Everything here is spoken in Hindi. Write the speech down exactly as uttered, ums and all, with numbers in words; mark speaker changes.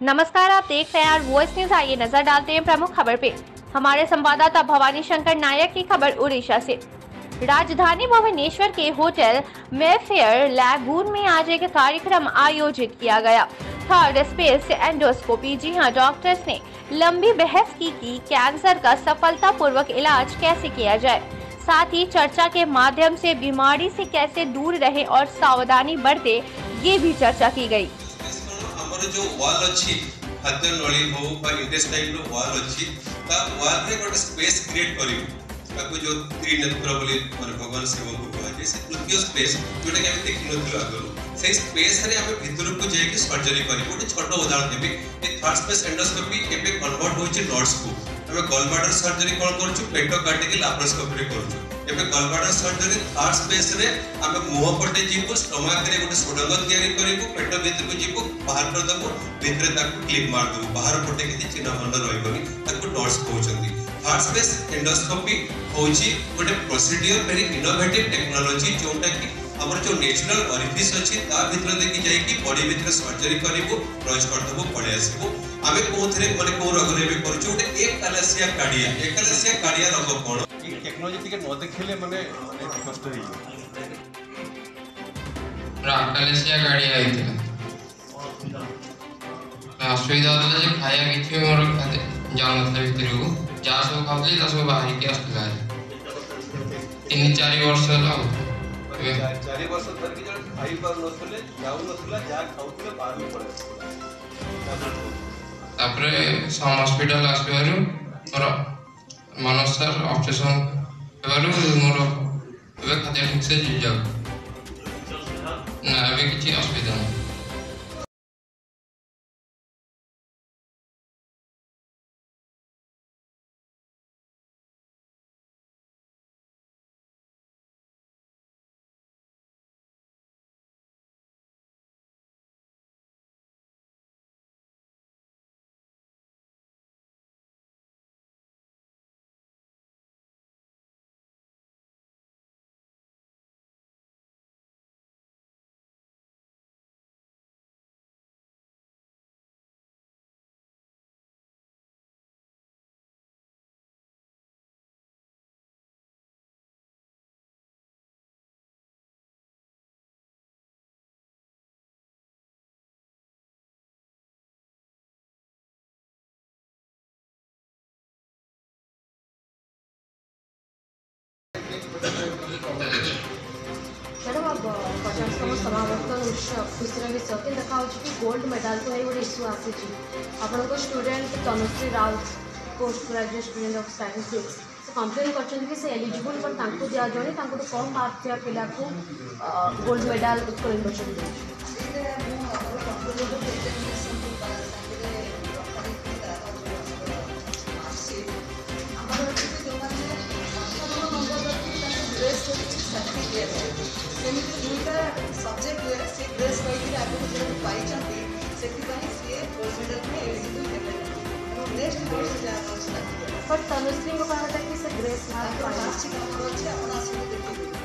Speaker 1: नमस्कार, आप देख रहे हैं वॉइस न्यूज। आइए नजर डालते हैं प्रमुख खबर पे। हमारे संवाददाता भवानी शंकर नायक की खबर उड़ीसा से। राजधानी भुवनेश्वर के होटल मेफेयर लैगून में आज एक कार्यक्रम आयोजित किया गया। Third space endoscopy. जी हां, डॉक्टर्स ने लंबी बहस की कि कैंसर का सफलतापूर्वक इलाज कैसे किया जाए, साथ ही चर्चा के माध्यम से बीमारी से कैसे दूर रहे और सावधानी बरते, ये भी चर्चा की गई।
Speaker 2: जो वॉल अच्छी खाद्य नली हो इंटेस्टाइन वॉल अच्छी वॉल रे गोटे स्पेस क्रिएट करिवो ताको जो त्रिनेत्र बोली माने भगवान शिव को कहा जे से तृतीय स्पेस जोटा के हम देखि नथिलो आगरो से स्पेस रे हम भीतर को जे कि सर्जरी करी गोटे छोटो उदाहरण देबी ए थर्ड स्पेस एंडोस्कोपी एबे कन्वर्ट होछि नॉट्स को हमें गॉलब्लैडर सर्जरी कोन करछु पेट काटी के लैप्रोस्कोपी रे करछु एबे गॉलब्लैडर सर्जरी थर्ड स्पेस रे हम मुंह पटे जीवो स्टमक रे गोटे सुडंग तयारी करिवो पेट भीतर को जीवो बाहर कर दबो भीतर ताको क्लिप मार दबो बाहर पटे के चिन्ह बंद रहइबनी ताको नॉट्स कहउछंती। थर्ड स्पेस एंडोस्कोपी होछि गोटे प्रोसीजर वेरी इनोवेटिव टेक्नोलॉजी जोटा कि हमर जो नेचुरल ओरिफिस अछि ता भीतर देखि जाय कि बॉडी भीतर सर्जरी करिवो ब्रश कर दबो पळे आसीबो आमे कोथरे माने को रोग रे भी करछु गोटे एकलेसिया कार्डिया एकलेसिया कार्डिया रोग कोन ई टेक्नोलॉजी के न देखिले माने कष्ट होई
Speaker 3: एकलेसिया कार्डिया आइथिला असुविधा होता जे खाया किछि मोर खाते जानत भीतर को जा सब खाउली ता सब बाहर के आस्तला तीन चार वर्ष होला
Speaker 2: चार वर्ष धर के जण खाई पर नथले जाउ नथला जा खाउतले बाहर पड़े
Speaker 3: तापरे सम हॉस्पिटल आसबारु मोर मनोज सर ऑपरेशन एबारु मोर एबे खाते ठीक से जी जाउ ना एबे किछि असुविधा नहीं।
Speaker 4: मैडम अब पचासतम समावर्तन उत्सव खुशी विषय कि देखा कि गोल्ड मेडल को गोटे इश्यू आसी आप student Tanushree Rout post graduate student of statistics से कंप्लेन कर एलिजिबल पर दि जाए कम मार्क थे पिला को gold medal Utkal university
Speaker 5: subject से ड्रेस कहीं आगे पाई से गोल्ड मेडल में एलिजिबल हेले नेक्स्ट वर्ष जहाँ
Speaker 4: पर तनुश्री को कहा था कि से ग्रेस मार्क
Speaker 5: अच्छी नंबर अच्छे आप देखिए